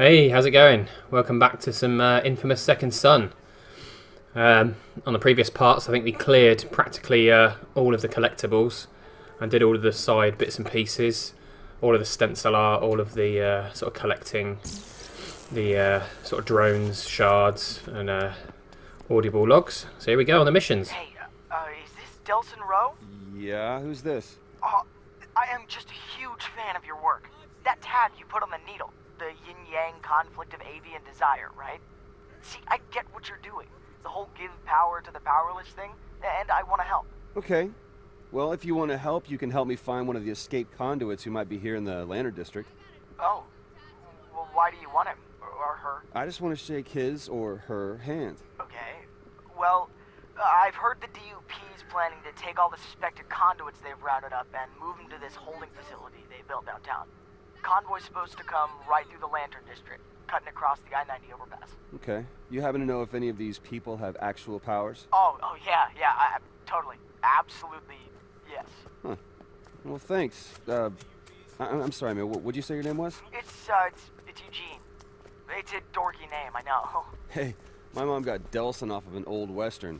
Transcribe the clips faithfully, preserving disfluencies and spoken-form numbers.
Hey, how's it going? Welcome back to some uh, infamous Second Son. Um, on the previous parts, I think we cleared practically uh, all of the collectibles. I did all of the side bits and pieces, all of the stencil art, all of the uh, sort of collecting the uh, sort of drones, shards, and uh, audible logs. So here we go on the missions. Hey, uh, uh, is this Delson Rowe? Yeah, who's this? Uh, I am just a huge fan of your work. That tag you put on the needle, the yin-yang conflict of avian desire, right? See, I get what you're doing. The whole give power to the powerless thing, and I want to help. Okay. Well, if you want to help, you can help me find one of the escaped conduits who might be here in the Lantern District. Oh. Well, why do you want him? Or, or her? I just want to shake his or her hand. Okay. Well, uh, I've heard the D U P's planning to take all the suspected conduits they've rounded up and move them to this holding facility they built downtown. Convoy's supposed to come right through the Lantern District, cutting across the I ninety overpass. Okay. You happen to know if any of these people have actual powers? Oh, oh yeah, yeah, I, I, totally. Absolutely, yes. Huh. Well, thanks. Uh, I, I'm sorry, man. What, what'd you say your name was? It's, uh, it's, it's Eugene. It's a dorky name, I know. Hey, my mom got Delson off of an old Western.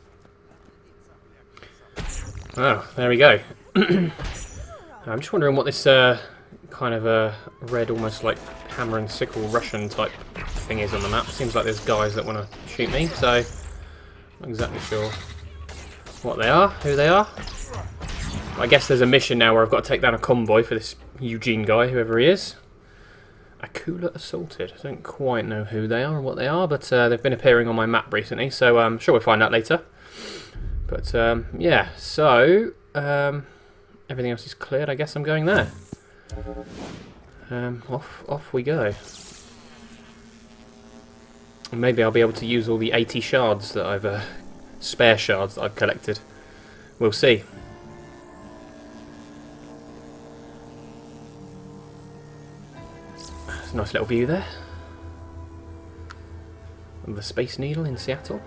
Oh, there we go. I'm just wondering what this uh, kind of a red, almost like hammer and sickle Russian type thing is on the map. Seems like there's guys that want to shoot me, so not exactly sure what they are, who they are. I guess there's a mission now where I've got to take down a convoy for this Eugene guy, whoever he is. Akula Assaulted. I don't quite know who they are or what they are, but uh, they've been appearing on my map recently, so I'm sure we'll find out later. But um, yeah, so um, everything else is cleared. I guess I'm going there. Um, off, off we go. And maybe I'll be able to use all the eighty shards that I've, uh, spare shards that I've collected. We'll see. There's a nice little view there of the Space Needle in Seattle.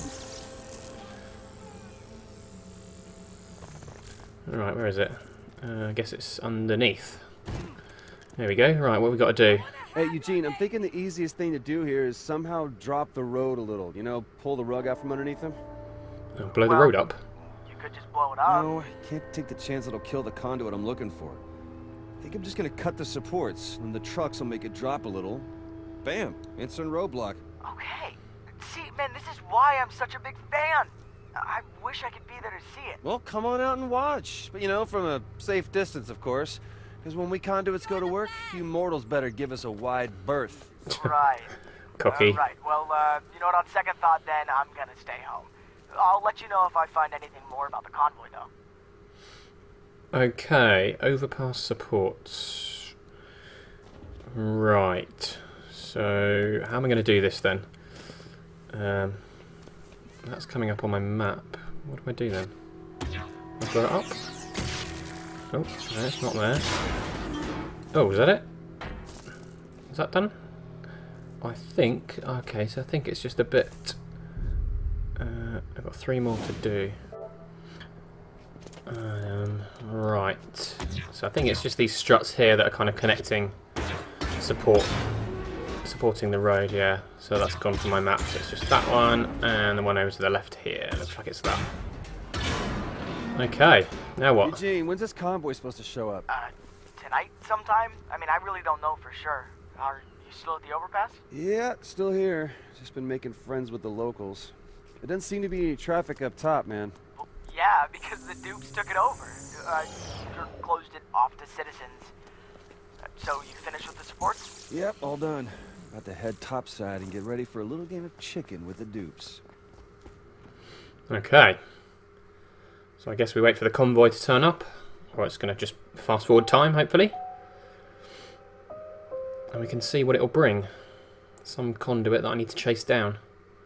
Alright, where is it? Uh, I guess it's underneath. There we go. Right, what we got to do? Hey, Eugene, I'm thinking the easiest thing to do here is somehow drop the road a little. You know, pull the rug out from underneath them. Oh, blow Well, the road up. You could just blow it up. No, I can't take the chance it'll kill the conduit I'm looking for. I think I'm just gonna cut the supports, and the trucks will make it drop a little. Bam! Instant roadblock. Okay. See, man, this is why I'm such a big fan. I wish I could be there to see it. Well, come on out and watch. But, you know, from a safe distance, of course. Because when we conduits go to work, you mortals better give us a wide berth. Right. Cocky. Uh, right. Well, uh, you know what, on second thought then, I'm gonna stay home. I'll let you know if I find anything more about the convoy, though. Okay, overpass supports. Right. So, how am I going to do this then? Um, that's coming up on my map. What do I do then? I blow it up? Oh, no, it's not there. Oh, is that it? Is that done? I think... Okay, so I think it's just a bit... Uh, I've got three more to do. Um, right. So I think it's just these struts here that are kind of connecting support... supporting the road, yeah. So that's gone from my map. So it's just that one, and the one over to the left here. Looks like it's that. Okay, now what? Eugene, when's this convoy supposed to show up? Uh, tonight sometime? I mean, I really don't know for sure. Are you still at the overpass? Yeah, still here. Just been making friends with the locals. There doesn't seem to be any traffic up top, man. Well, yeah, because the dupes took it over. Uh, or closed it off to citizens. Uh, so you finished with the supports? Yep, all done. About to head topside and get ready for a little game of chicken with the dupes. Okay. So I guess we wait for the convoy to turn up. Or it's going to just fast forward time, hopefully. And we can see what it'll bring. Some conduit that I need to chase down.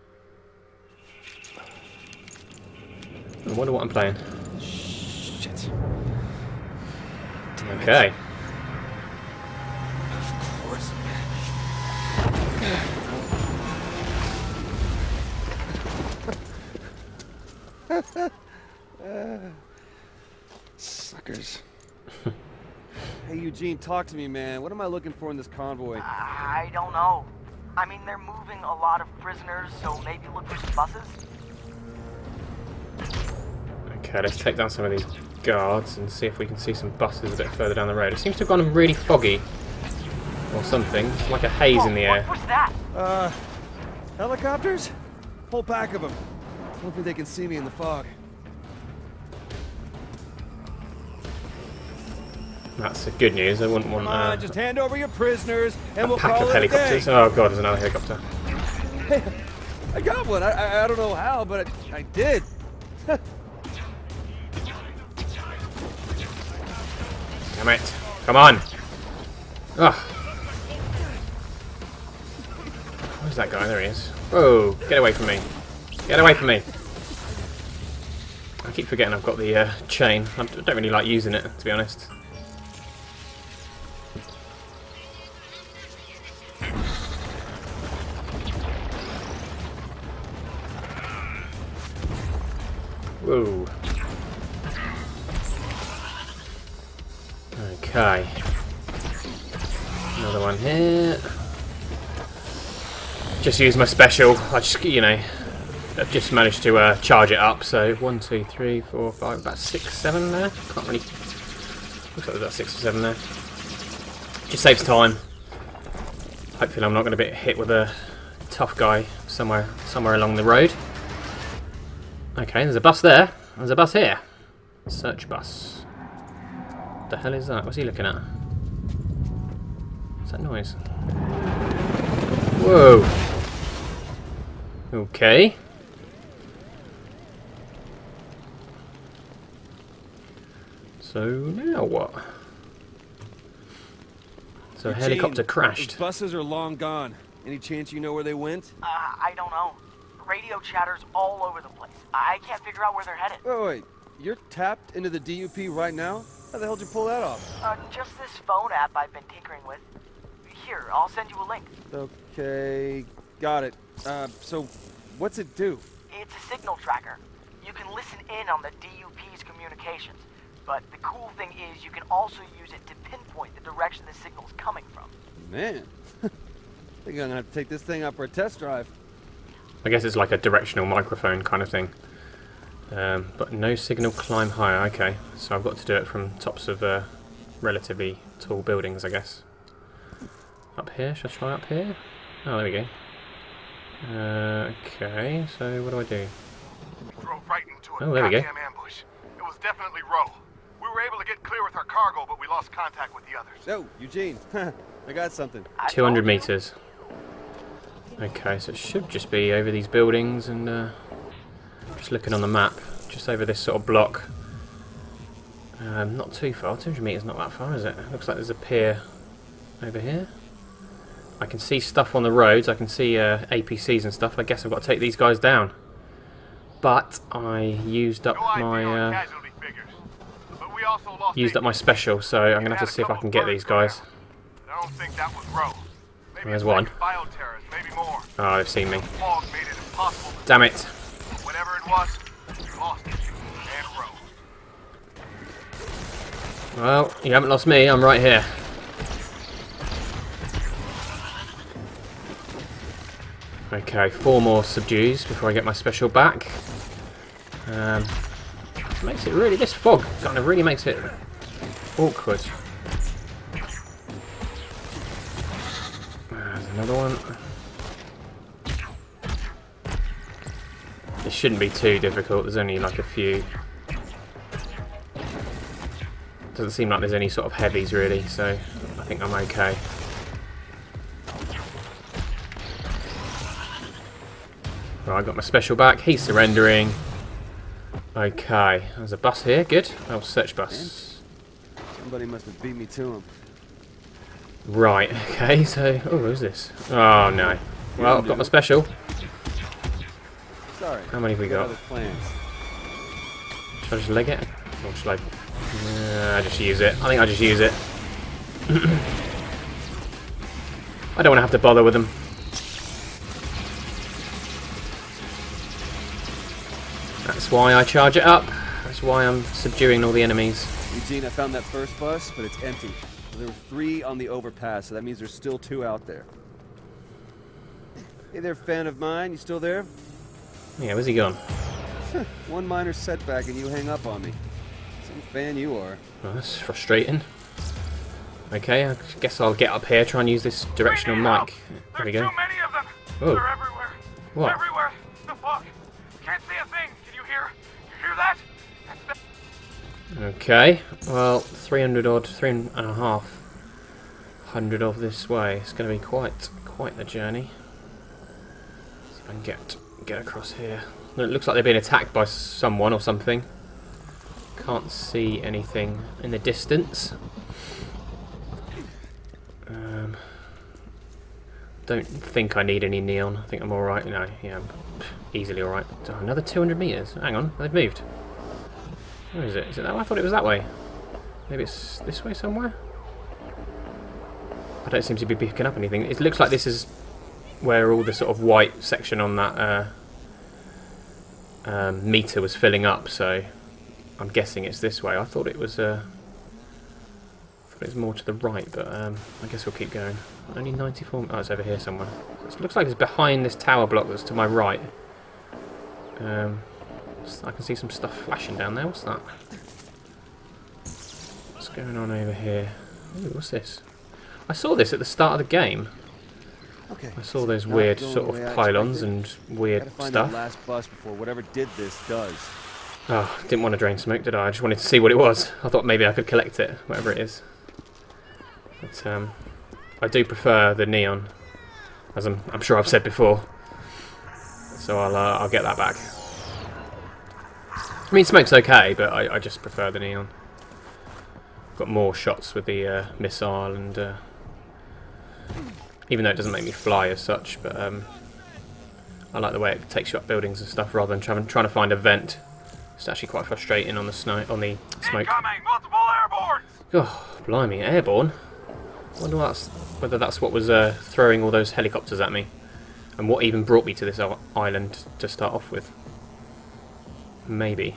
I wonder what I'm playing. Shit. Damn Okay. It. Of course. uh, suckers. Hey, Eugene, talk to me, man. What am I looking for in this convoy? I don't know. I mean, they're moving a lot of prisoners, so maybe look for some buses? Okay, let's take down some of these guards and see if we can see some buses a bit further down the road. It seems to have gone really foggy. Or something. It's like a haze Whoa, in the air. What was that? Uh, helicopters? Whole pack of them. I don't think they can see me in the fog. That's the good news. I wouldn't want Come on, uh, just hand over your prisoners, and a we'll pack call of it a helicopters. day. Oh god, there's another helicopter. Hey, I got one. I, I I don't know how, but I, I did. Damn it. Come on. Ugh. Where's that guy? There he is. Whoa, get away from me. Get away from me. I keep forgetting I've got the uh, chain. I don't really like using it, to be honest. Whoa. Okay. Another one here. Just use my special. I just, you know, I've just managed to uh, charge it up. So one, two, three, four, five, about six, seven there. Can't really. Looks like there's about six or seven there. Just saves time. Hopefully, I'm not going to be hit with a tough guy somewhere, somewhere along the road. Okay, there's a bus there. There's a bus here. Search bus. What the hell is that? What's he looking at? What's that noise? Whoa. Okay. So now what? So a helicopter crashed. Those buses are long gone. Any chance you know where they went? Uh, I don't know. Radio chatter's all over the place. I can't figure out where they're headed. Wait, wait. You're tapped into the D U P right now? How the hell did you pull that off? Uh, just this phone app I've been tinkering with. Here, I'll send you a link. Okay, got it. Uh, so what's it do? It's a signal tracker. You can listen in on the D U P's communications. But the cool thing is you can also use it to pinpoint the direction the signal's coming from. Man, I think I'm gonna have to take this thing out for a test drive. I guess it's like a directional microphone kind of thing. Um, but no signal climb higher. Okay, so I've got to do it from tops of uh, relatively tall buildings, I guess. Up here? Should I try up here? Oh, there we go. Uh, okay, so what do I do? We drove right into a Oh, there we go. goddamn ambush. It was definitely Roe. We were able to get clear with our cargo, but we lost contact with the others. Oh, Eugene, I got something. two hundred meters. Okay, so it should just be over these buildings and uh, just looking on the map, just over this sort of block. Um, not too far, two hundred meters not that far, is it? Looks like there's a pier over here. I can see stuff on the roads, I can see uh, A P Cs and stuff. I guess I've got to take these guys down. But I used up my uh, used up my special, so I'm going to have to see if I can get these guys. I don't think that was Roe. There's one. Maybe more. Oh, they've seen me. Fog made it impossible. Damn it. Whatever it was, we lost it. And Roe. Well, you haven't lost me, I'm right here. Okay, four more subdues before I get my special back. Um, this makes it really, this fog kind of really makes it awkward. There's another one. It shouldn't be too difficult, there's only like a few. Doesn't seem like there's any sort of heavies really, so I think I'm okay. Right, I got my special back, he's surrendering. Okay, there's a bus here, good. Oh, search bus. Somebody must have beat me to him. Right, okay, so, oh, who's this? Oh no. Well, I've got my special. Sorry. How many have we got? Other plans. Should I just leg it? Or should I... Nah, I just use it. I think I just use it. I don't want to have to bother with them. That's why I charge it up. That's why I'm subduing all the enemies. Eugene, I found that first bus, but it's empty. There were three on the overpass, so that means there's still two out there. Hey there, fan of mine. You still there? Yeah, where's he gone? One minor setback and you hang up on me. Some fan you are. Oh, that's frustrating. Okay, I guess I'll get up here, try and use this directional We need help. mic. There we There's go. too many of them. Whoa. They're everywhere. What? Everywhere. The fuck? Can't see a thing. Can you hear? You hear that? That's the Okay, well, three hundred odd, three and a half hundred of this way. It's going to be quite, quite the journey. See if I can get get across here. It looks like they're being attacked by someone or something. Can't see anything in the distance. Um, don't think I need any neon. I think I'm all right. No, yeah, I'm easily all right. Oh, another two hundred meters. Hang on, they've moved. Where is it? Is it that way? I thought it was that way. Maybe it's this way somewhere? I don't seem to be picking up anything. It looks like this is where all the sort of white section on that uh, um, meter was filling up, so I'm guessing it's this way. I thought it was uh, I thought it was more to the right, but um, I guess we'll keep going. Only ninety-four... Oh, it's over here somewhere. It looks like it's behind this tower block that's to my right. Um... I can see some stuff flashing down there. What's that? What's going on over here? Ooh, what's this? I saw this at the start of the game. Okay. I saw those Not weird going sort the way of I pylons expected. and weird Gotta find stuff. the last bus before whatever did this does. Oh, didn't want to drain smoke, did I? I just wanted to see what it was. I thought maybe I could collect it, whatever it is. But um, I do prefer the neon, as I'm, I'm sure I've said before. So I'll uh, I'll get that back. I mean, smoke's okay, but I, I just prefer the neon. Got more shots with the uh, missile, and uh, even though it doesn't make me fly as such, but um, I like the way it takes you up buildings and stuff rather than trying, trying to find a vent. It's actually quite frustrating on the snow, on the smoke. incoming. Multiple airborne. Oh, blimey, airborne. I wonder that's, whether that's what was uh, throwing all those helicopters at me, and what even brought me to this island to start off with. Maybe.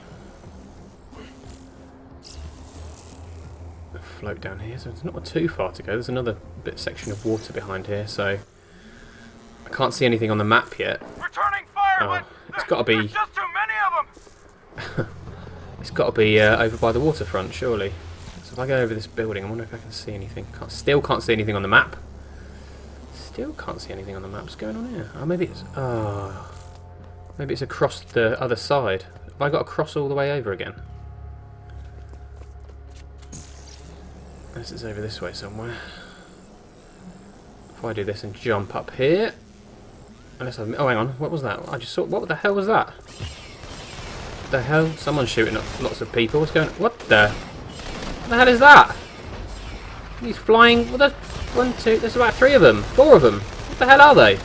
Float down here, so it's not too far to go. There's another bit section of water behind here, so I can't see anything on the map yet. Returning fire. Oh, but it's got to be. There's just too many of them. It's got to be uh, over by the waterfront, surely. So if I go over this building, I wonder if I can see anything. Can't, still can't see anything on the map. Still can't see anything on the map. What's going on here? Oh, maybe it's. Oh, maybe it's across the other side. Have I got to cross all the way over again? Unless it's over this way somewhere. If I do this and jump up here. Unless I've... Oh, hang on. What was that? I just saw... What the hell was that? What the hell? Someone's shooting at lots of people. What's going on? What the... What the hell is that? He's flying... Well, there's one, two... There's about three of them. Four of them. What the hell are they?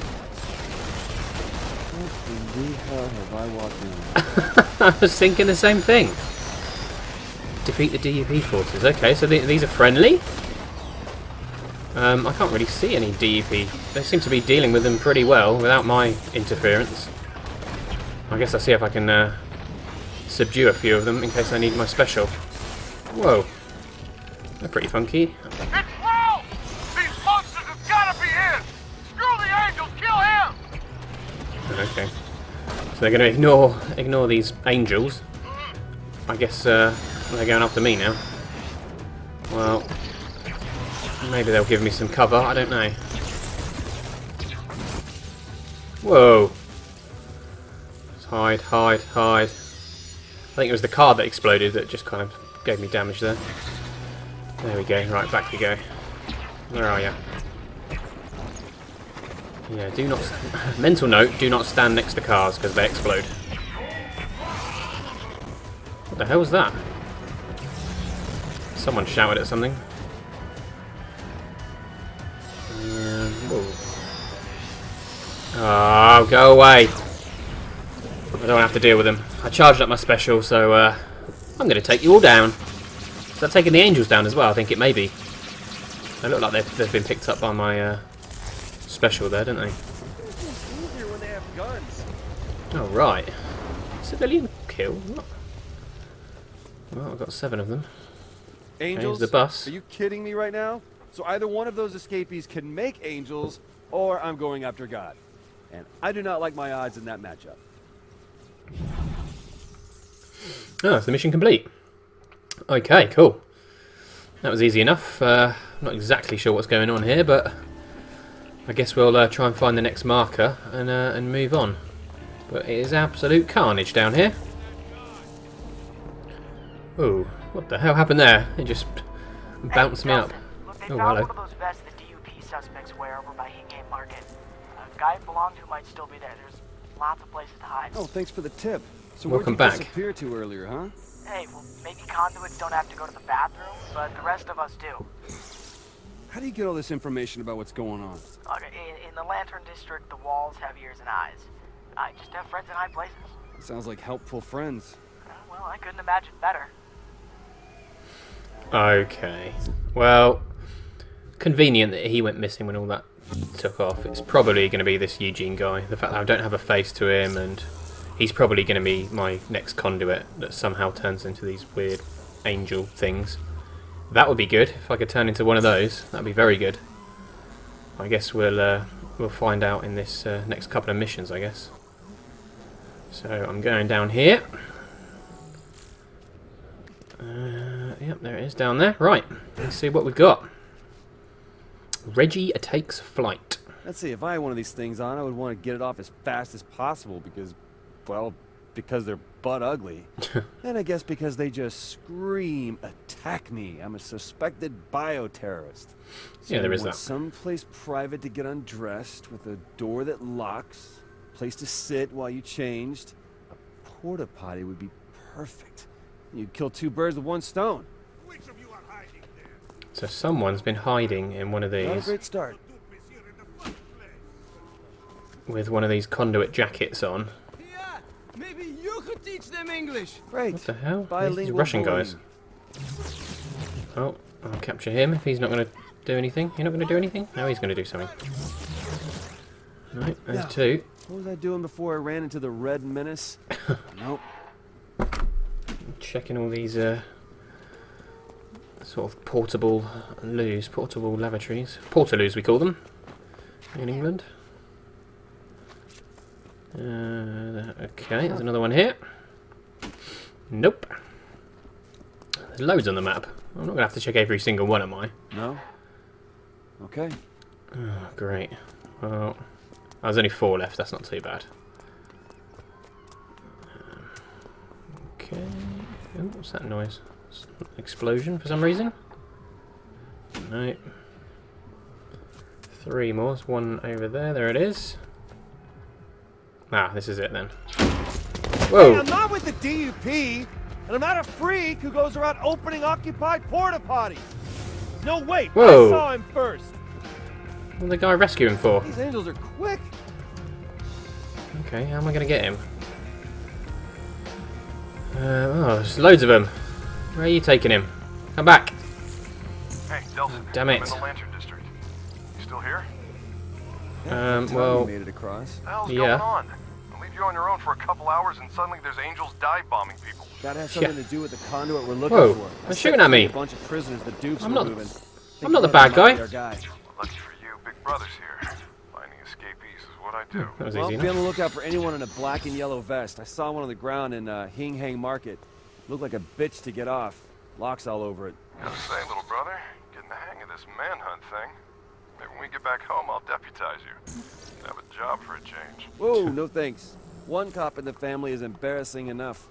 What in the hell have I walked in? I was thinking the same thing. Defeat the D U P forces. Okay, so th these are friendly. Um, I can't really see any D U P. They seem to be dealing with them pretty well without my interference. I guess I'll see if I can uh, subdue a few of them in case I need my special. Whoa. They're pretty funky. It's Will! These monsters have gotta be his! Screw the angels, kill him! Okay. So they're going to ignore ignore these angels. I guess uh, they're going after me now. Well, maybe they'll give me some cover. I don't know. Whoa! Let's hide, hide, hide. I think it was the car that exploded that just kind of gave me damage there. There we go. Right, back we go. Where are you? Yeah, do not... Mental note, do not stand next to cars because they explode. What the hell was that? Someone shouted at something. Yeah, whoa. Oh, go away. I don't have to deal with them. I charged up my special, so uh, I'm going to take you all down. Is that taking the angels down as well? I think it may be. They look like they've, they've been picked up by my... Uh, special there, don't they? It's easier when they have guns. Oh, right. Civilian kill? What? Well, I've got seven of them. Angels? There's the bus. Are you kidding me right now? So either one of those escapees can make angels, or I'm going after God. And I do not like my odds in that matchup. Oh, that's the mission complete. Okay, cool. That was easy enough. Uh, not exactly sure what's going on here, but I guess we'll uh, try and find the next marker and uh, and move on. But it is absolute carnage down here. Ooh, what the hell happened there? It just bounced me up. Look, they Oh, found hello. one of those vests the D U P suspects wear over by Hingham Market. A guy it belonged to might still be there. There's lots of places to hide. Oh, thanks for the tip. So Welcome where'd you back. disappear to earlier, huh? Hey, well, maybe conduits don't have to go to the bathroom, but the rest of us do. How do you get all this information about what's going on? Look, in, in the Lantern District, the walls have ears and eyes. I just have friends in high places. Sounds like helpful friends. Uh, well, I couldn't imagine better. Okay. Well, convenient that he went missing when all that took off. It's probably going to be this Eugene guy. The fact that I don't have a face to him, and he's probably going to be my next conduit that somehow turns into these weird angel things. That would be good if I could turn into one of those. That'd be very good. I guess we'll uh, we'll find out in this uh, next couple of missions, I guess. So I'm going down here. Uh, yep, there it is down there. Right, let's see what we've got. Reggie takes flight. Let's see, if I had one of these things on, I would want to get it off as fast as possible because, well, because they're butt ugly. And I guess because they just scream, attack me. I'm a suspected bioterrorist. So Yeah, there you is want that. someplace private to get undressed with a door that locks, place to sit while you changed. A porta potty would be perfect. You'd kill two birds with one stone. Which of you are hiding there? So someone's been hiding in one of Not a these great start. with one of these conduit jackets on. Yeah, maybe you could teach them English. Great. What the hell? These Bilingual Russian bullying. guys. Oh, I'll capture him if he's not going to do anything. You're not going to do anything? No, he's going to do something. Right, there's Yeah. two. What was I doing before I ran into the Red Menace? Nope. Checking all these uh, sort of portable loos, portable lavatories. Portaloos we call them in England. Uh, okay, there's another one here. Nope. There's loads on the map. I'm not going to have to check every single one, am I? No? Okay. Oh, great. Well, there's only four left. That's not too bad. Um, okay. Oh, what's that noise? It's an explosion for some reason? No. Three more. There's one over there. There it is. Ah, this is it then. Whoa! Hey, I'm not with the D U P, and I'm not a freak who goes around opening occupied porta potties. No, wait, Whoa. I saw him first. What did the guy rescue him for? These angels are quick. Okay, how am I going to get him? Uh, oh, there's loads of them. Where are you taking him? Come back. Hey, Delson. Damn I'm it. in the Lantern District. You still here? Um, Time well, you made it across. What the hell's Yeah. going on? I'll leave you on your own for a couple hours and suddenly there's angels dive bombing people. Gotta have something Yeah. to do with the conduit we're looking Whoa, for. they're I set shooting at me. free A bunch of prisoners the dupes I'm were not- moving. I'm Think not the we bad let them out guy. with their guy. Lucky for you, Big Brother's here. Finding escapees is what I do. that was Well, easy be on enough. the lookout for anyone in a black and yellow vest. I saw one on the ground in uh, Hingham Market. Looked like a bitch to get off. Locks all over it. Gotta say, little brother, getting the hang of this manhunt thing. Maybe when we get back home, I'll deputize you. Have a job for a change. Whoa, no thanks. One cop in the family is embarrassing enough.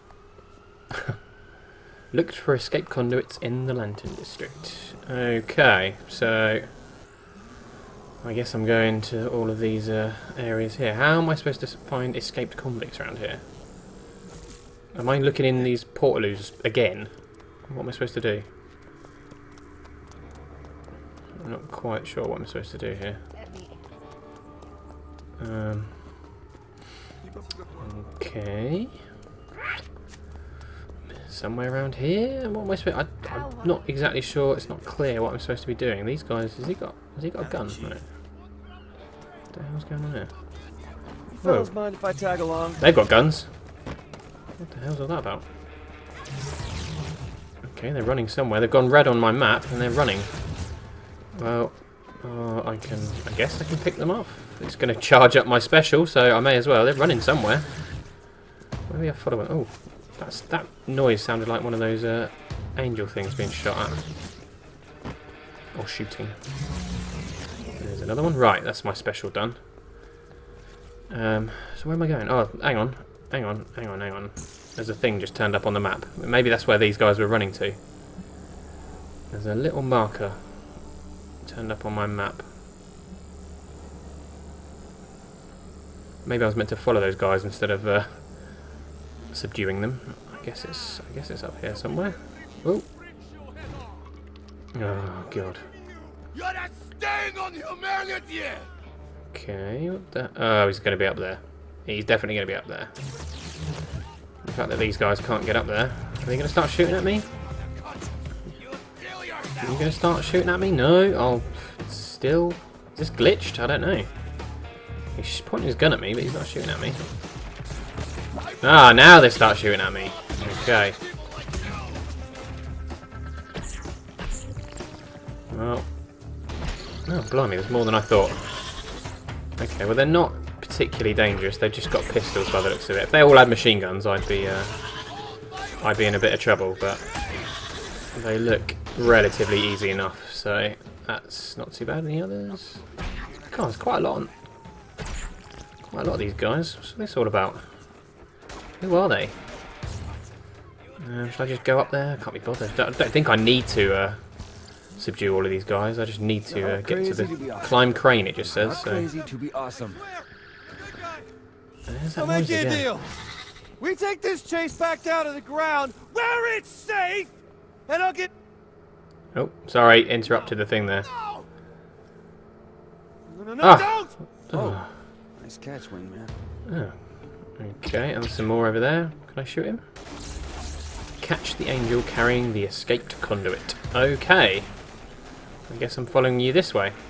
Looked for escape conduits in the Lantern District. Okay, so I guess I'm going to all of these uh, areas here. How am I supposed to s- find escaped convicts around here? Am I looking in these portaloos again? What am I supposed to do? I'm not quite sure what I'm supposed to do here. Um, okay. Somewhere around here? What am I supposed? I, I'm not exactly sure. It's not clear what I'm supposed to be doing. These guys, has he got? Has he got a gun? No. What the hell's going on here? Whoa! Fellas, mind if I tag along? They've got guns. What the hell's all that about? Okay, they're running somewhere. They've gone red on my map and they're running. Well, Uh, I can, I guess I can pick them off. It's going to charge up my special, so I may as well. They're running somewhere. Where are we following? Oh, that's that noise sounded like one of those uh, angel things being shot at. Or shooting. There's another one. Right, that's my special done. Um, so where am I going? Oh, hang on. Hang on, hang on, hang on. There's a thing just turned up on the map. Maybe that's where these guys were running to. There's a little marker turned up on my map. Maybe I was meant to follow those guys instead of uh, subduing them. I guess it's I guess it's up here somewhere. Oh. Oh god. You're a stain on humanity. Okay, what the oh he's gonna be up there. He's definitely gonna be up there. The fact that these guys can't get up there. Are they gonna start shooting at me? Are you gonna start shooting at me? No, I'll still is this glitched? I don't know. He's pointing his gun at me, but he's not shooting at me. Ah, now they start shooting at me. Okay. Well. Oh, blimey, there's more than I thought. Okay, well they're not particularly dangerous. They've just got pistols by the looks of it. If they all had machine guns, I'd be, uh, I'd be in a bit of trouble. But they look relatively easy enough, so that's not too bad. Any others? God, there's quite a lot. On, quite a lot of these guys. What's this all about? Who are they? Um, should I just go up there? I can't be bothered. I don't, don't think I need to uh, subdue all of these guys. I just need to uh, get to the climb crane. It just says. So. Crazy to be awesome. There's that I'll make noise you a again. deal. We take this chase back down to the ground where it's safe, and I'll get. Oh, sorry, interrupted the thing there. No, no, no, Ah. don't! Oh, nice catch, wingman. Oh. Okay, and some more over there. Can I shoot him? Catch the angel carrying the escaped conduit. Okay. I guess I'm following you this way.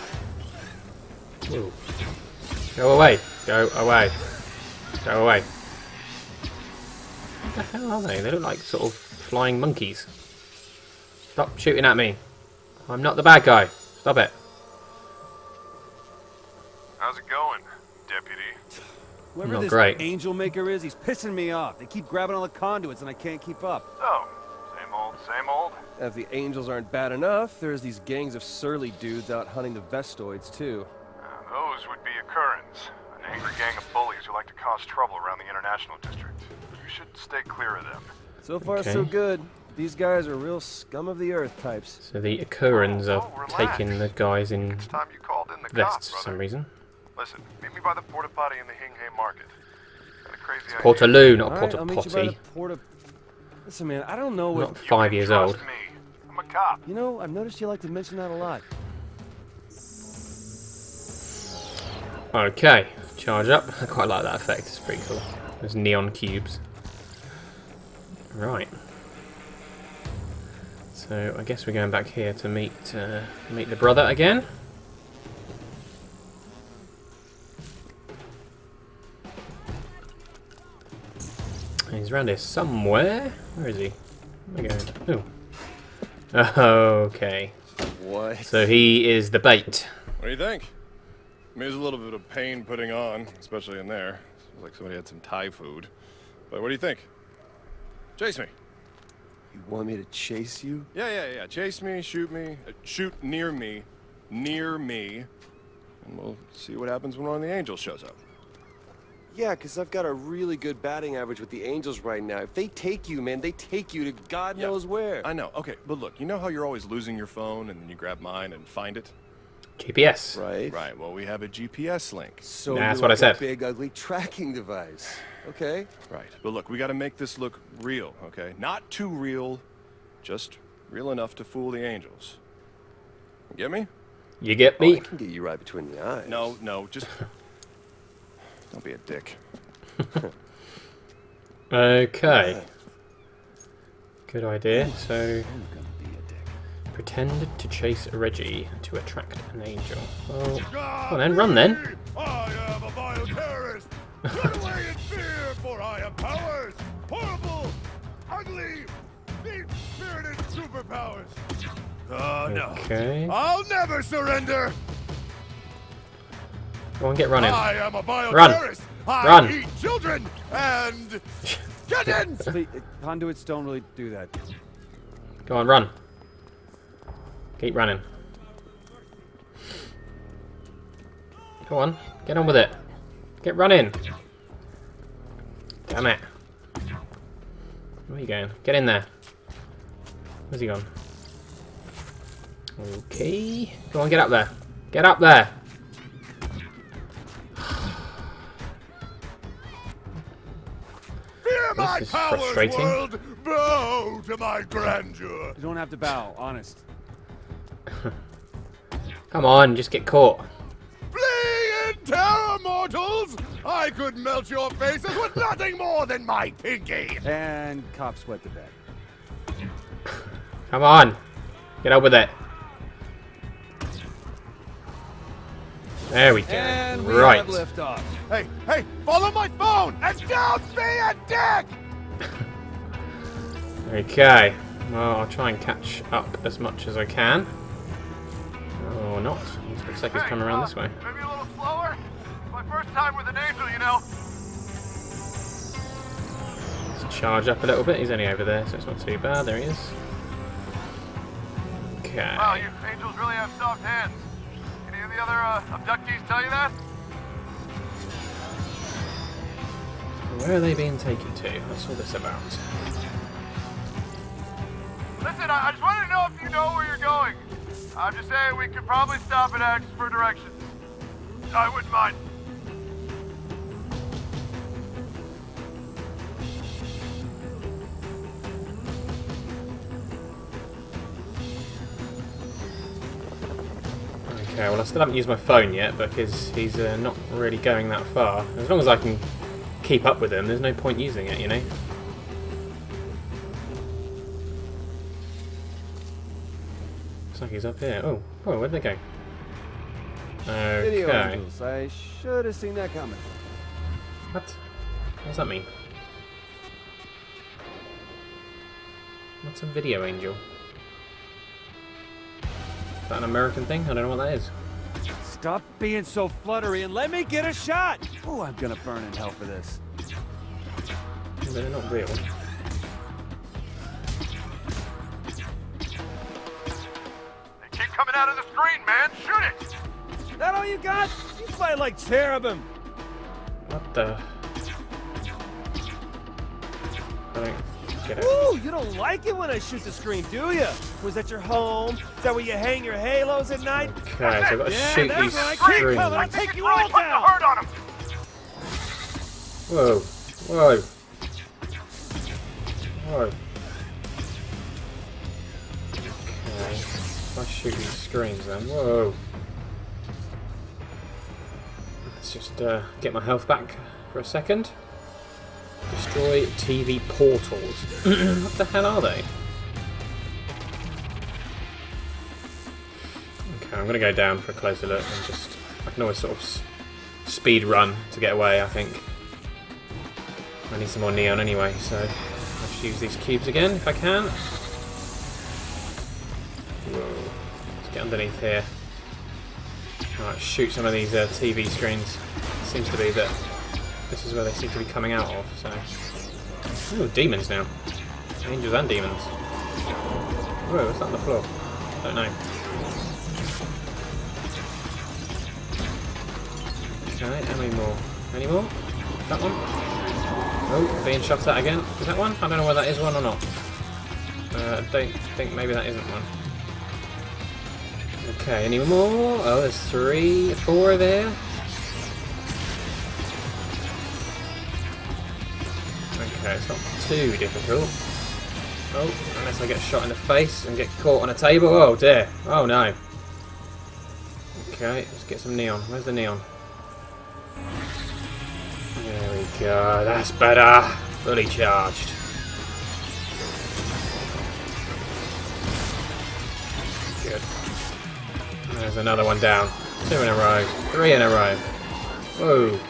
Ooh. Go away. Go away. Go away. What the hell are they? They look like sort of flying monkeys. Stop shooting at me. I'm not the bad guy. Stop it. How's it going, Deputy? Whoever Not this great. angel maker is, he's pissing me off. They keep grabbing all the conduits and I can't keep up. Oh, same old, same old. If the angels aren't bad enough, there's these gangs of surly dudes out hunting the Vestoids, too. Uh, those would be Occurrence, an angry gang of bullies who like to cause trouble around the International District. You should stay clear of them. So far, Okay. so good. These guys are real scum of the earth types. So the Occurrence Oh, are oh, relax. taking the guys in It's time you called in the vests cops, for some brother. reason. Listen, meet me by the porta potty in the Hing Hay Market. Got a crazy idea. Portaloo, not All right, porta I'll meet you by potty. the porta... Listen, man, I don't know what... Not five You years can old. trust me. I'm a cop. You know, I've noticed you like to mention that a lot. Okay, charge up. I quite like that effect. It's pretty cool. There's neon cubes. Right. So I guess we're going back here to meet uh, meet the brother again. He's around here somewhere. Where is he? Where am I going? Oh. Okay. What? So he is the bait. What do you think? I mean, it was a little bit of pain putting on, especially in there. It was like somebody had some Thai food. But what do you think? Chase me. You want me to chase you? Yeah, yeah, yeah. Chase me, shoot me, uh, shoot near me, near me, and we'll see what happens when one of the angels shows up. Yeah, because I've got a really good batting average with the Angels right now. If they take you, man, they take you to God Yeah. knows where. I know. Okay, but look, you know how you're always losing your phone and then you grab mine and find it? G P S. Right? Right. Well, we have a G P S link. So Nah, that's you're what I like said. a big, ugly tracking device. Okay. Right. But look, we got to make this look real, okay? Not too real, just real enough to fool the angels. You get me? You get Oh, I me? can get you right between the eyes. No, no, just don't be a dick. Okay. Good idea. So I'm gonna be a dick. pretend to chase Reggie to attract an angel. Well, come on then, run then. I am a vile terrorist! Run away in fear, for I have powers! Horrible! Ugly! Mean-spirited superpowers! Oh, no. Okay. I'll never surrender. Go on, get running. I am a Run. bioterrorist. I Run. eat children and kittens. Please, uh, conduits don't really do that. Go on, run. Keep running. Come on, get on with it. Get running. Damn it. Where are you going? Get in there. Where's he gone? Okay. Go on, get up there. Get up there. Fear my This is powers, frustrating. world. Bow to my grandeur. You don't have to bow, honest. Come on, just get caught. Flee in terror, mortals! I could melt your faces with nothing more than my pinky! And cops wet the bed. Come on. Get up with it. There we go. And we right. have liftoff. Hey, hey, follow my phone and don't be a dick! Okay. Well, I'll try and catch up as much as I can. Or not. It looks like he's coming around this way. Maybe a little slower? It's my first time with an angel, you know. Let's charge up a little bit. He's only over there, so it's not too bad. There he is. Okay. Wow, you angels really have soft hands. Any of the other uh, abductees tell you that? Where are they being taken to? What's all this about? Listen, I, I just wanted to know if you know where you're going. I'm just saying we could probably stop at X for directions. I wouldn't mind. Okay, well I still haven't used my phone yet because he's uh, not really going that far. As long as I can keep up with him, there's no point using it, you know? Looks like he's up here. Oh, oh, where'd they go? Video Okay. angels. I should have seen that coming. What? What does that mean? What's a video angel? Is that an American thing? I don't know what that is. Stop being so fluttery and let me get a shot! Oh, I'm gonna burn in hell for this. But they're not real. They keep coming out of the screen, man. Shoot it! That all you got? You fight like cherubim. What the? I don't get it. Ooh, you don't like it when I shoot the screen, do you? Was that your home? Is that where you hang your halos at night? Okay, so I've got to Yeah, shoot that's these right. Keep screens. coming. I'll take you Really all putting the down. hurt on him. Whoa. Whoa. Whoa. Okay. If I shoot these screens then. Whoa. Let's just uh, get my health back for a second. Destroy T V portals. What the hell are they? Okay, I'm going to go down for a closer look and just... I can always sort of s speed run to get away, I think. I need some more neon anyway, so I'll just use these cubes again if I can. Whoa. Let's get underneath here. Alright, shoot some of these uh, T V screens. Seems to be that this is where they seem to be coming out of, so... Ooh, demons now. Angels and demons. Whoa, what's that on the floor? Don't know. Okay, how many more? Any more? That one? Oh, being shot at again. Is that one? I don't know whether that is one or not. Uh, I don't think maybe that isn't one. Okay, any more? Oh, there's three, four there. Okay, it's not too difficult. Oh, unless I get shot in the face and get caught on a table. Oh dear. Oh no. Okay, let's get some neon. Where's the neon? There we go. That's better. Fully charged. Good. There's another one down. Two in a row. Three in a row. Whoa.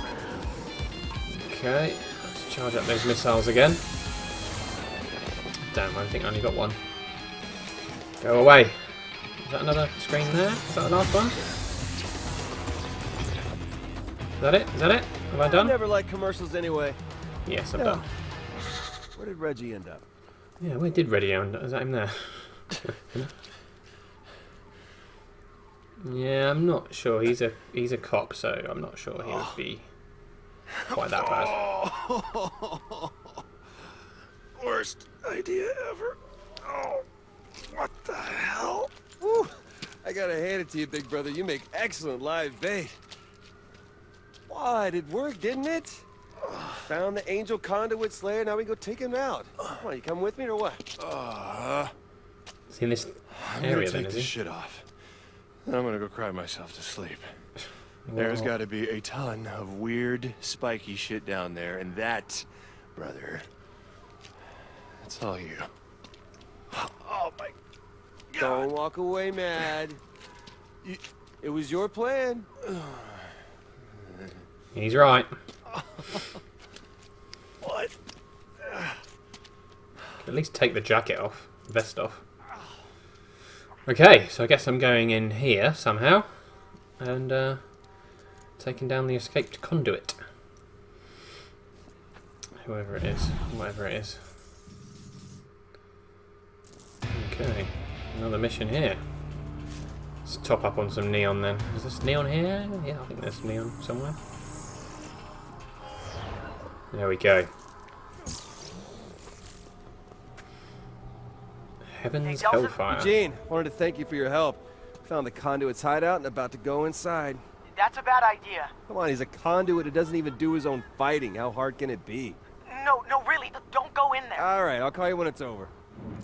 Okay. Let's charge up those missiles again. Damn, I think I only got one. Go away. Is that another screen there? Is that the last one? Is that it? Is that it? Have I I done? never liked commercials anyway. Yes, I've Yeah. done. Where did Reggie end up? Yeah, where did Reggie end? Is that him there? Yeah, I'm not sure. He's a he's a cop, so I'm not sure he would be quite that bad. Oh, worst idea ever. Oh, what the hell? Woo! I gotta hand it to you, big brother. You make excellent live bait. What? It worked, didn't it? Found the Angel Conduit Slayer. Now we go take him out. Come on, you come with me or what? Uh, Is he in this I'm area gonna then, take is this he? shit off. Then I'm gonna go cry myself to sleep. There's Well, got to be a ton of weird, spiky shit down there, and that, brother, that's all you. Oh my God! Don't walk away mad. It was your plan. He's right. What? At least take the jacket off, vest off. Okay, so I guess I'm going in here somehow, and uh, taking down the escaped conduit. Whoever it is, whatever it is. Okay, another mission here. Let's top up on some neon then. Is this neon here? Yeah, I think there's neon somewhere. There we go. Heaven's Hey, Delta. Hellfire. Eugene, wanted to thank you for your help. Found the conduit's hideout and about to go inside. That's a bad idea. Come on, he's a conduit who doesn't even do his own fighting. How hard can it be? No, no, really, don't go in there. All right, I'll call you when it's over.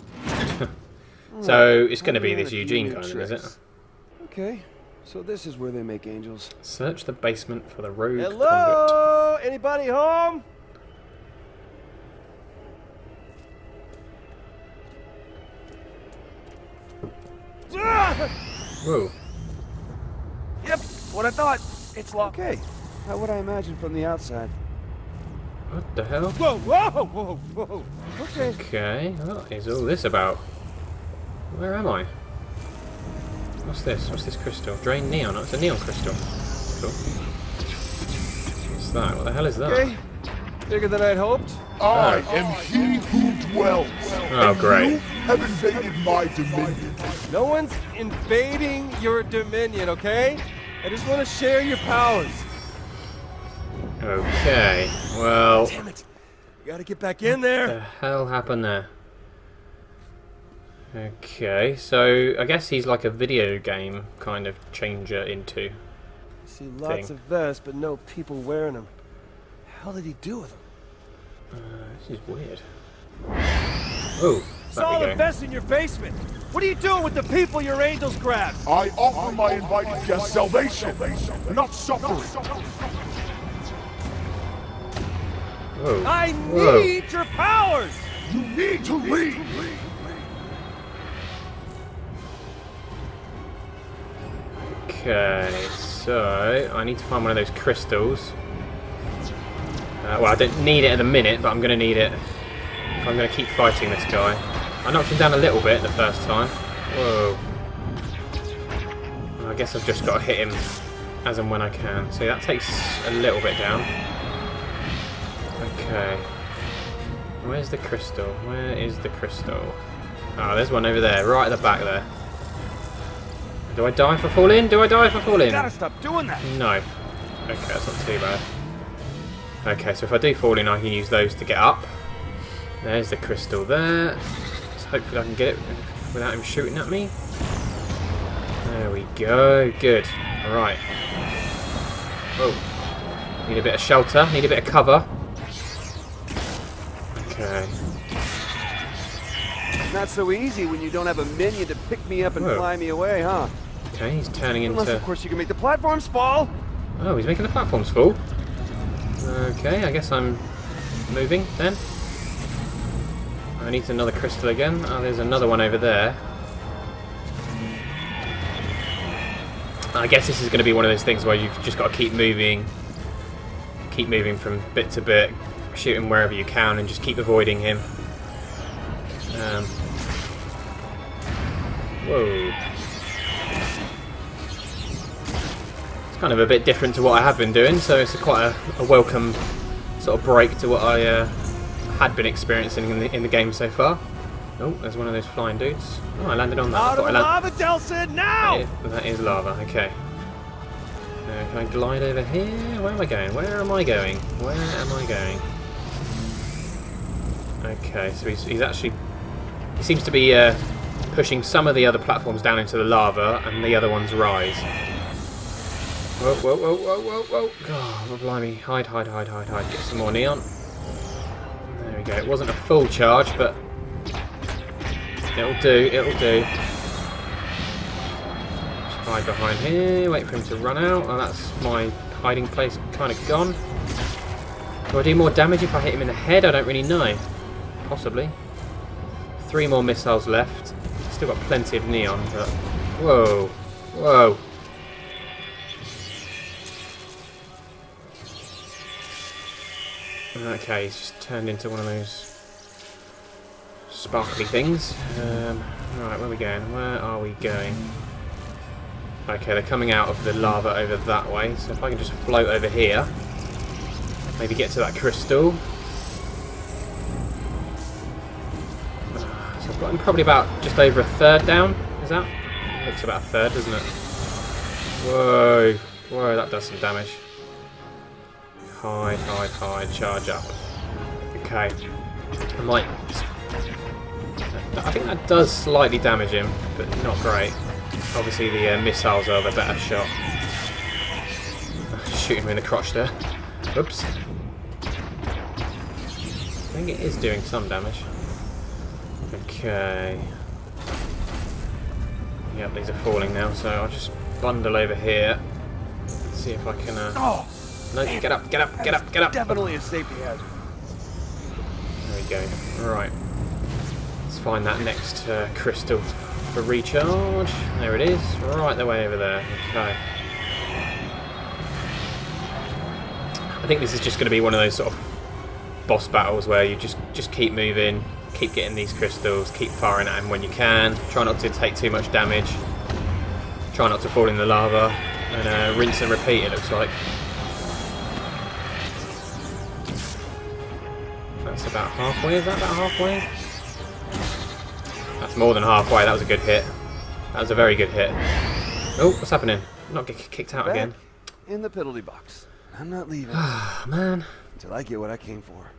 So it's going to be I've this learned a few Eugene new kind of, is it? tricks. Okay, so this is where they make angels. Search the basement for the rogue conduit. Hello? Anybody home? Ah! Whoa. Yep, what I thought. It's locked. Okay, how would I imagine from the outside? What the hell? Whoa, whoa, whoa, whoa. Okay. Okay, what is all this about? Where am I? What's this? What's this crystal? Drain neon. Oh, it's a neon crystal. Cool. What's that? What the hell is that? Okay, bigger than I'd hoped. I am he who dwells. Oh, and great. You have invaded my dominion. No one's invading your dominion, okay? I just want to share your powers. Okay, well, Damn it. You gotta get back in what the there. hell happened there? Okay, so I guess he's like a video game kind of changer into. See lots thing. of vests, but no people wearing them. How did he do with them? Uh, this is weird. Oh, Saw there the we go. vests in your basement. What are you doing with the people your angels grabbed? I offer my invited guests salvation, not suffering. Whoa. I Whoa. need your powers. You need to leave. Okay, so I need to find one of those crystals. Uh, well, I don't need it at the minute, but I'm going to need it if I'm going to keep fighting this guy. I knocked him down a little bit the first time. Whoa. I guess I've just got to hit him as and when I can. So that takes a little bit down. Okay. Where's the crystal? Where is the crystal? Ah, oh, there's one over there, right at the back there. Do I die if I fall in? Do I die if I fall in? You gotta stop doing that. No. Okay, that's not too bad. Okay, so if I do fall in, I can use those to get up. There's the crystal there. So hopefully I can get it without him shooting at me. There we go. Good. Alright. Whoa. Need a bit of shelter. Need a bit of cover. Okay. Not so easy when you don't have a minion to pick me up and Whoa. fly me away, huh? Okay, he's turning Unless, into... of course, you can make the platforms fall. Oh, he's making the platforms full. Okay, I guess I'm moving then. I need another crystal again. Oh, there's another one over there. I guess this is going to be one of those things where you've just got to keep moving, keep moving from bit to bit, shoot him wherever you can, and just keep avoiding him. Um, Whoa. It's kind of a bit different to what I have been doing, so it's a quite a, a welcome sort of break to what I uh, had been experiencing in the, in the game so far. Oh, there's one of those flying dudes. Oh, I landed on that. Out of I the land lava, Delson, now! That is, that is lava, okay. Uh, can I glide over here? Where am I going? Where am I going? Where am I going? Okay, so he's, he's actually... He seems to be uh, pushing some of the other platforms down into the lava, and the other ones rise. Whoa, whoa, whoa, whoa, whoa, whoa. Oh, blimey. Hide, hide, hide, hide, hide. Get some more neon. There we go. It wasn't a full charge, but... It'll do, it'll do. Just hide behind here, wait for him to run out. Oh, that's my hiding place kind of gone. Do I do more damage if I hit him in the head? I don't really know. Possibly. Three more missiles left. Still got plenty of neon, but... Whoa. Whoa. Okay, he's just turned into one of those sparkly things. Um, right, where are we going? Where are we going? Okay, they're coming out of the lava over that way, so if I can just float over here, maybe get to that crystal. Uh, so I've got him probably about just over a third down. Is that? Looks about a third, doesn't it? Whoa, whoa, that does some damage. Hide, hide, hide, charge up. Okay, I might. I think that does slightly damage him, but not great. Obviously the uh, missiles are the better shot. Shoot him in the crotch there. Oops. I think it is doing some damage. Okay. Yep, these are falling now, so I'll just bundle over here. See if I can... Uh... Oh, no, get up, get up, get up, get up! definitely a safety hazard. There we go. Right. Let's find that next uh, crystal for recharge. There it is, right the way over there. Okay. I think this is just going to be one of those sort of boss battles where you just just keep moving, keep getting these crystals, keep firing at them when you can. Try not to take too much damage. Try not to fall in the lava, and uh, rinse and repeat. It looks like. That's about halfway. Is that about halfway? That's more than halfway. That was a good hit. That was a very good hit. Oh, what's happening? I'm not getting kicked out Back again. in the piddly box. I'm not leaving Ah, man. until I get what I came for.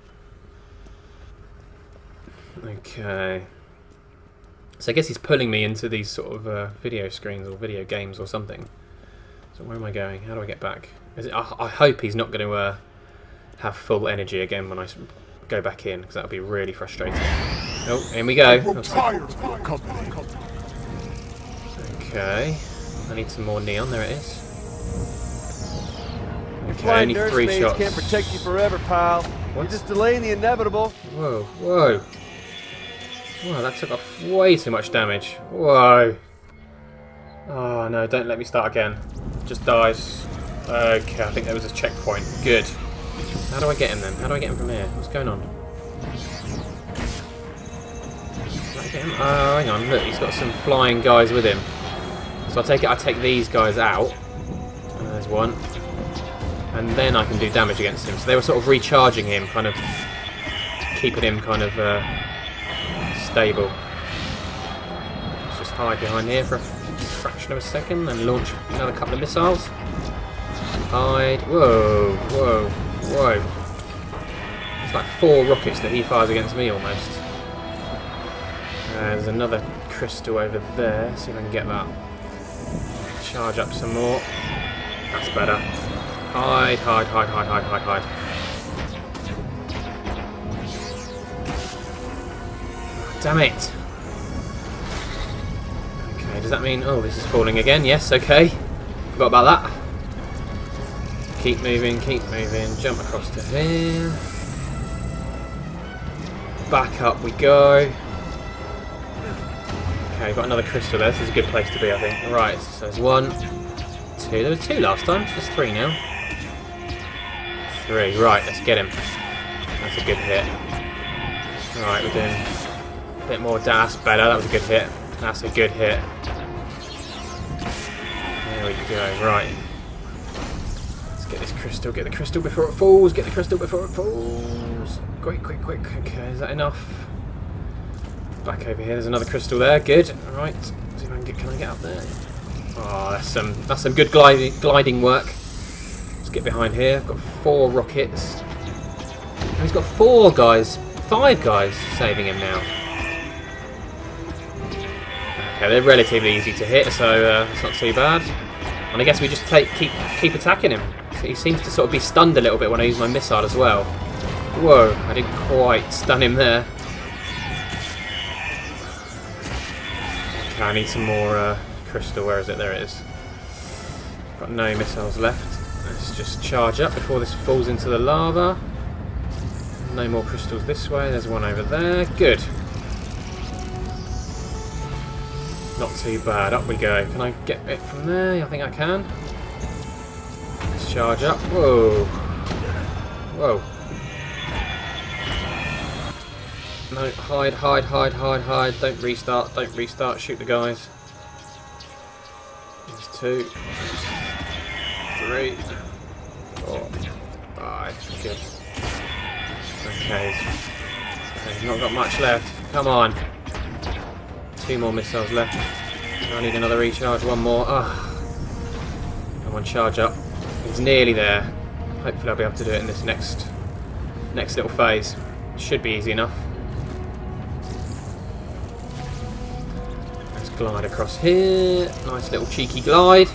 Okay. So I guess he's pulling me into these sort of uh, video screens or video games or something. So where am I going? How do I get back? Is it, I, I hope he's not going to uh, have full energy again when I go back in, because that would be really frustrating. Oh, in we go. I'm tired of your company. Okay. I need some more neon. There it is. Okay, Flying only three nursemaids shots. can't protect you forever, pal. What? You're just delaying the inevitable. Whoa, whoa. Whoa, that took off way too much damage. Whoa. Oh no, don't let me start again. Just dies. Okay, I think there was a checkpoint. Good. How do I get him then? How do I get him from here? What's going on? Can I get him? Oh, hang on, look, he's got some flying guys with him. So I take it I take these guys out. And there's one. And then I can do damage against him. So they were sort of recharging him, kind of keeping him kind of uh, stable. Let's just hide behind here for a fraction of a second and launch another couple of missiles. Hide. Whoa, whoa, whoa. It's like four rockets that he fires against me almost. Uh, there's another crystal over there. See if I can get that. Charge up some more. That's better. Hide, hide, hide, hide, hide, hide, hide. Damn it. Okay, does that mean... Oh, this is falling again. Yes, okay. Forgot about that. Keep moving, keep moving. Jump across to here. Back up we go. Okay, got another crystal there. This is a good place to be, I think. Right, so there's one, two. There were two last time, so there's three now. Three. Right, let's get him. That's a good hit. Alright, we're doing a bit more dash. Better. That was a good hit. That's a good hit. There we go, right. Let's get this crystal, get the crystal before it falls, get the crystal before it falls. Quick, quick, quick. Okay, is that enough? Back over here, there's another crystal there, good. Alright, see if I can get, can I get up there? Oh, that's some, that's some good gliding, gliding work. Let's get behind here, I've got four rockets. Oh, he's got four guys, five guys saving him now. Okay, they're relatively easy to hit, so uh, it's not too bad. And I guess we just take keep keep attacking him. So he seems to sort of be stunned a little bit when I use my missile as well. Whoa, I didn't quite stun him there. Okay, I need some more uh, crystal. Where is it? There it is. Got no missiles left. Let's just charge up before this falls into the lava. No more crystals this way. There's one over there. Good. Not too bad. Up we go. Can I get it from there? I think I can. Let's charge up. Whoa. Whoa. No, hide, hide, hide, hide, hide. Don't restart, don't restart. Shoot the guys. There's two. Three. Four. Five. Good. Okay. He's not got much left. Come on. Two more missiles left. I need another recharge. One more. Ah. Come on, charge up. He's nearly there. Hopefully I'll be able to do it in this next next little phase. Should be easy enough. Let's glide across here. Nice little cheeky glide.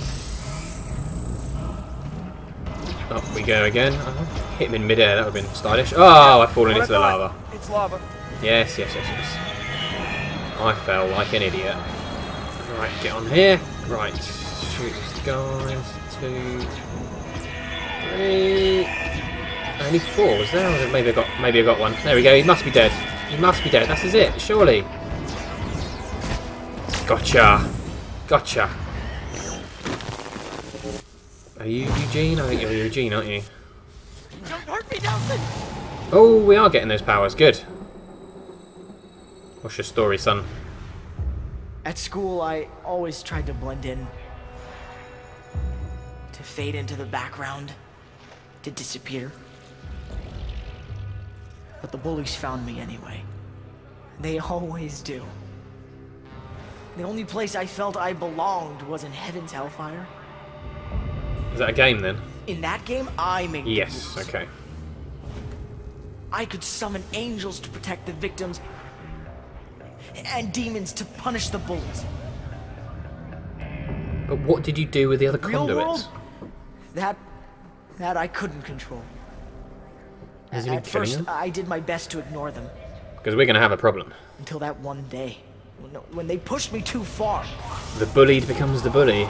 Up we go again. Oh, hit him in midair. That would have been stylish. Oh, I've fallen into the lava. It's lava. Yes, yes, yes, yes. I fell like an idiot. Right, get on here. Right, shoot these guys. Two, three. Only four was there? Or maybe I got, maybe I got one. There we go. He must be dead. He must be dead. That's is it. Surely. Gotcha. Gotcha. Are you Eugene? I think you're Eugene, aren't you? Don't hurt me, Nelson! Oh, we are getting those powers. Good. What's your story, son? At school, I always tried to blend in. To fade into the background. To disappear. But the bullies found me anyway. They always do. The only place I felt I belonged was in Heaven's Hellfire. Is that a game then? In that game, I made the Yes, rules. okay. I could summon angels to protect the victims, and demons to punish the bullies. But what did you do with the other Real conduits? world? That, that I couldn't control. Has he been At killing first, them? I did my best to ignore them. Because we're going to have a problem. Until that one day, when, when they pushed me too far. The bullied becomes the bully.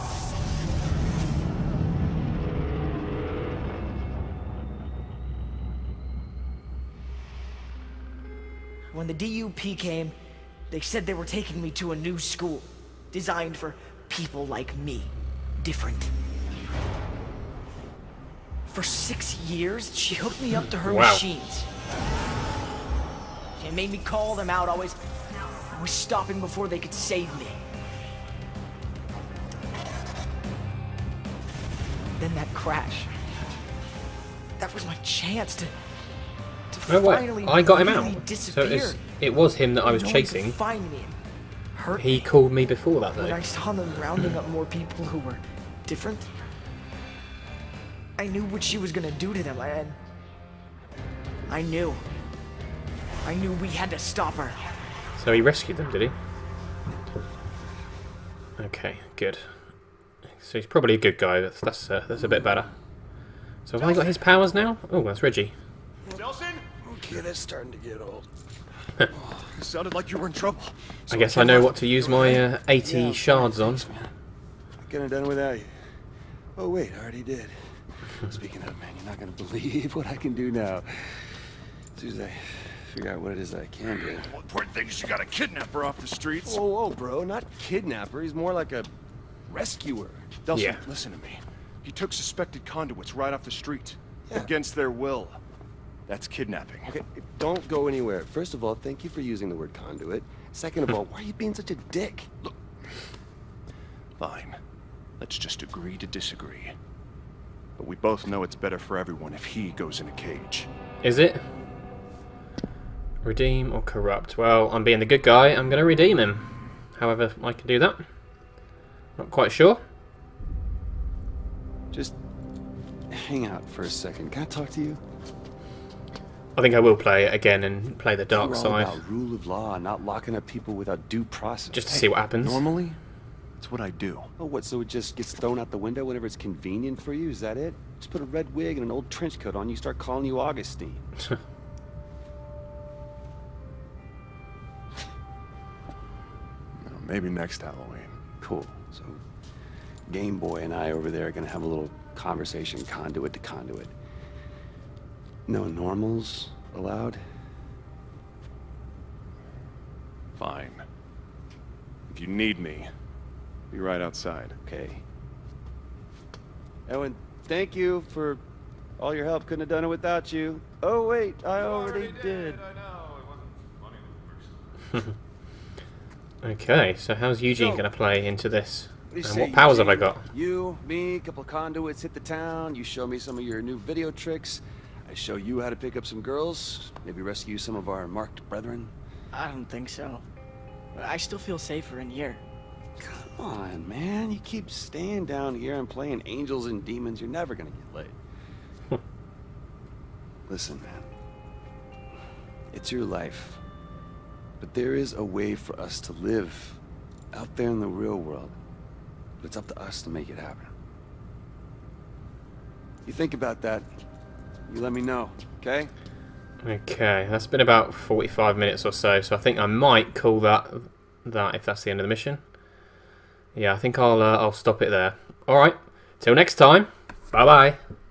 When the D U P came, they said they were taking me to a new school, designed for people like me. Different. For six years, she hooked me up to her Wow. machines. She made me call them out, always, always stopping before they could save me. Then that crash. That was my chance to, to No way. finally I got him really out. disappear. So it was, it was him that I was No one could chasing. find me and hurt He me. called me before that When though. I saw them rounding up more people who were different, I knew what she was gonna do to them, and I knew. I knew we had to stop her. So he rescued them, did he? Okay, good. So he's probably a good guy. That's that's uh, that's a bit better. So have I got his powers now? Oh, that's Reggie. Nelson? Okay, that's starting to get old. It sounded like you were in trouble. I guess I know what to use my uh, eighty Yeah, shards on. I couldn't have done without you. Oh wait, I already did. Speaking of, man, you're not gonna believe what I can do now. As soon as I figure out what it is I can do. Well, important thing is you got a kidnapper off the streets. Whoa, whoa, bro, not kidnapper. He's more like a rescuer. Delson, Yeah. listen to me. He took suspected conduits right off the street. Yeah. Against their will. That's kidnapping. Okay, don't go anywhere. First of all, thank you for using the word conduit. Second of all, why are you being such a dick? Look. Fine. Let's just agree to disagree. But we both know it's better for everyone if he goes in a cage. Is it? Redeem or corrupt? Well, I'm being the good guy. I'm going to redeem him. However, I can do that. Not quite sure. Just hang out for a second. Can I talk to you? I think I will play it again and play the dark We're all side. about rule of law, not locking up people without due process. Just to see what happens. Normally, it's what I do. Oh, what, so it just gets thrown out the window whenever it's convenient for you? Is that it? Just put a red wig and an old trench coat on, you start calling you Augustine. Maybe next Halloween. Cool. So, Game Boy and I over there are gonna have a little conversation, conduit to conduit. No normals allowed? Fine. If you need me, be right outside. Okay. Owen, thank you for all your help. Couldn't have done it without you. Oh, wait, I already, already did. I know. It wasn't funny at first. Okay, so how's Eugene So, going to play into this? What do you And say, what powers have I Eugene? got? You, me, a couple of conduits hit the town. You show me some of your new video tricks. I show you how to pick up some girls. Maybe rescue some of our marked brethren. I don't think so. But I still feel safer in here. Come on, man. You keep staying down here and playing angels and demons. You're never gonna get laid. Listen, man. It's your life. But there is a way for us to live out there in the real world. But it's up to us to make it happen. You think about that. You let me know, okay? Okay, that's been about forty-five minutes or so, so I think I might call that that if that's the end of the mission. Yeah, I think I'll uh, I'll stop it there. All right, till next time. Bye bye.